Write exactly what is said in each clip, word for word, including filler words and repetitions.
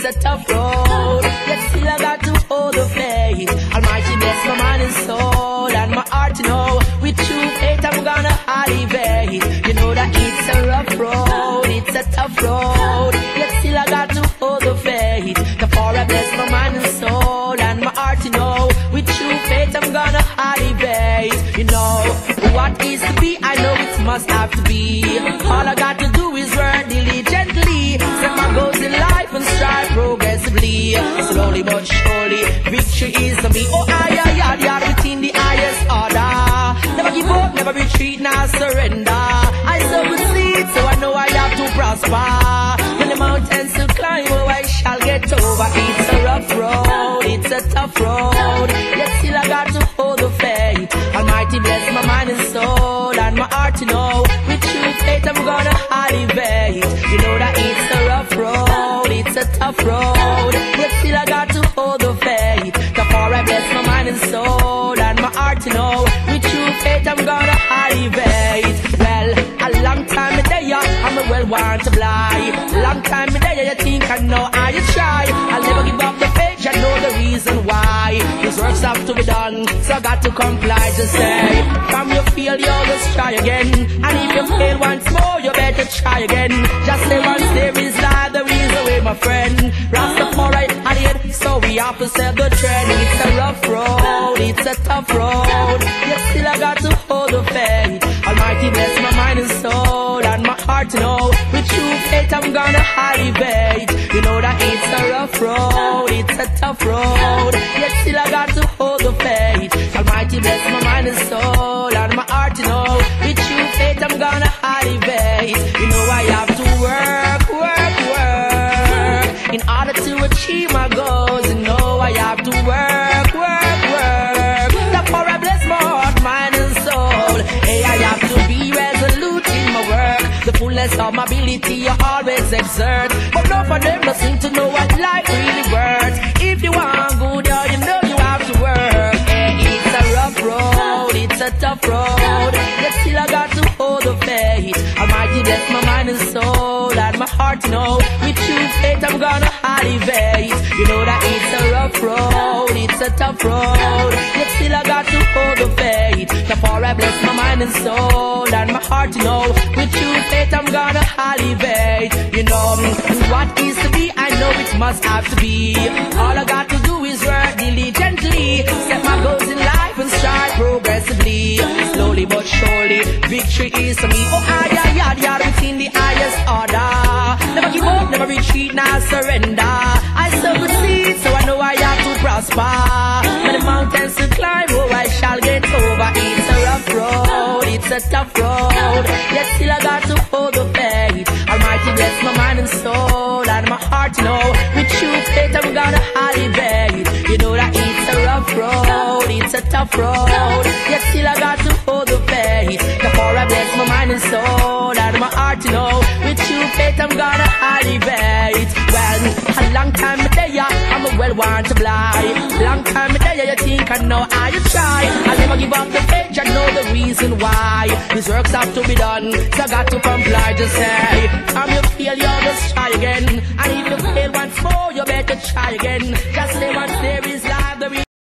a tough road, yet still I got to hold the faith. Almighty bless my mind and soul and my heart to know. With true faith I'm gonna elevate. You know that it's a rough road, it's a tough road, yet still I got to hold the faith. Therefore I bless my mind and soul and my heart to know. With true faith I'm gonna elevate. You know what is to be, I know it must have to be. All I got to do is work diligently, set my goals in life and strive progressively. Slowly but surely, victory is to me. Oh, I, I, I, I, within the highest order. Never give up, never retreat, now surrender. I sow the seed, so I know I have to prosper. When the mountains to climb, oh, I shall get over. It's a rough road, it's a tough road, yet still I got to hold the faith. Almighty bless my mind and soul and my heart to know. With true faith I'm gonna elevate. You know that it's a rough road, it's a tough road, yet still I got to hold the faith. Therefore I bless my mind and soul and my heart to know. With true faith I'm gonna elevate. Well, a long time a day I'm a well want to fly. Long time a day you think I know how you try. I'll never give up the faith, I know the reason why. These works have to be done, so I got to comply. Just say, from you feel you always try again. And if you fail once more, you better try again. Just say once there is life, there is a way, my friend. Rastafari alien, so we have to set the trend. It's a rough road, it's a tough road, yet still I got to hold the faith. Almighty bless my mind and soul and my heart to know. With true faith I'm gonna elevate. You know that it's a rough road, it's a tough road, yet still I got to hold the faith. Almighty bless my mind and soul and my heart to know. With true faith I'm gonna elevate. You know I have to work, work, work in order to achieve my goals. You know I have to work, work, work. Therefore I bless my heart, mind and soul. Hey, I have to be resolute in my work. The fullness of my ability you always exert. But none for them don't seem to know what life really worth. If you want good, yeah, you know you have to work. Hey, it's a rough road, it's a tough road, yet still I got to hold the faith. Almighty bless my mind and soul and my heart to know. With true faith I'm gonna elevate. You know that it's a rough road, it's a tough road, yet still I got to hold the faith. Therefore I bless my mind and soul and my heart to know. With true faith I'm gonna elevate. You know, and what is to be, I know it must have to be. All I got to do is work diligently, set my goals in life and strive progressively. Slowly but surely, victory is to me. Oh, I, I, I, I, within the highest order. Never give up, never retreat, now surrender. I sow the seed, so I know I have to prosper. When the mountains to climb, oh, I shall get over. It's a rough road, it's a tough road, yet still I got to hold the faith. Almighty bless my mind and soul and my heart to know. With true faith I'm gonna elevate. You know that it's a rough road, it's a tough road, yet still I got to hold the faith. Therefore I bless my mind and soul and my heart to know. With true faith I'm gonna elevate. Well, a long time a day I'm a well want to fly. Long time a day you think I know how you try. I'll never give up the faith, I know the reason why. These works have to be done, so I got to comply. Just say, from you feel you always try again. And if you fail once more, you better try again. Just say once there is life, there is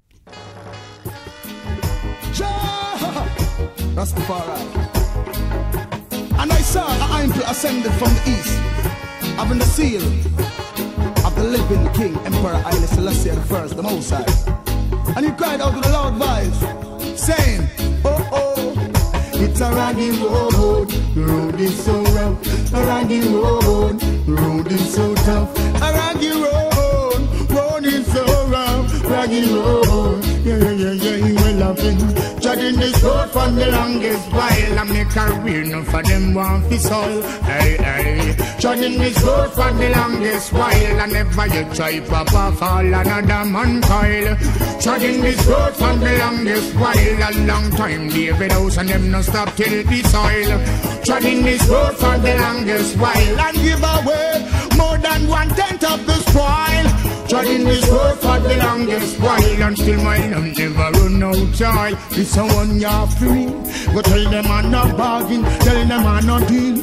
Rastafari. And I saw an angel ascended from the east, having the seal of the living King, Emperor Haile Selassie the First, the Most High. And he cried out with a loud voice, saying, oh, oh, it's a raggy road, the road is so rough. A raggy road, the road is so tough. A raggy road, road is so rough. Raggy road, yeah, yeah, yeah, yeah, you will love it. Treading this road for the longest while. I make a career, no for them want fi soul. Hey, hey. Treading this road for the longest while. I never you try papa fall another man coil. Treading this road for the longest while. A long time David House and them no stop till the soil. Treading this road for the longest while. And give away more than one tenth of the spoil. Treading this road for the longest while. And still my love never run out joy. This someone you have to me. Go tell them I'm not bargain, tell them I'm not deal.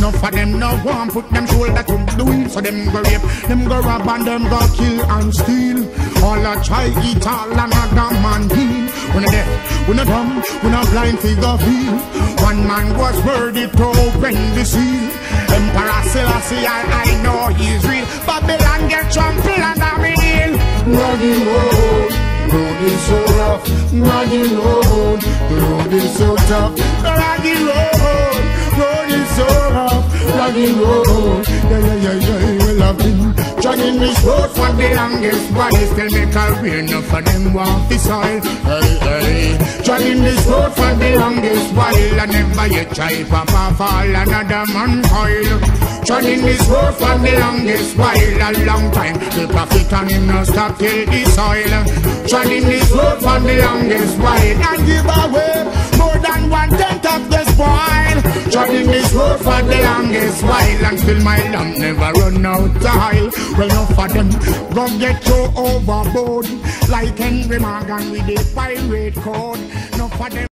enough of them no want put them shoulder to the wheel. So them go rape, them go rob and them go kill and steal. All a try eat all another man heal. We no deaf, we no dumb, we no blind figure feel. One man was worthy to open the seal. Emperor Selassie, I, I know he's real. Babylon get trampled under me heel. Rugged road, road is so rough. Rugged road, the road is so tough. Rugged road, road is so rough. Rugged road, yeah, yeah, yeah, yeah, well I've been jogging this road for the longest while. Still make a real enough for them walk the soil. Hey, hey, jogging this road for the longest while. I never yet try papa fall another man coil. Jogging this road for the longest while. A long time, the prophet and him no stop till the soil. Jogging this road for the longest while. And give away more than one tenth of the spoil. Jogging this road for the longest while. And still my lamp never run out the oil. Well, enough of them go get you overboard. Like Henry Morgan with the pirate code. Enough of them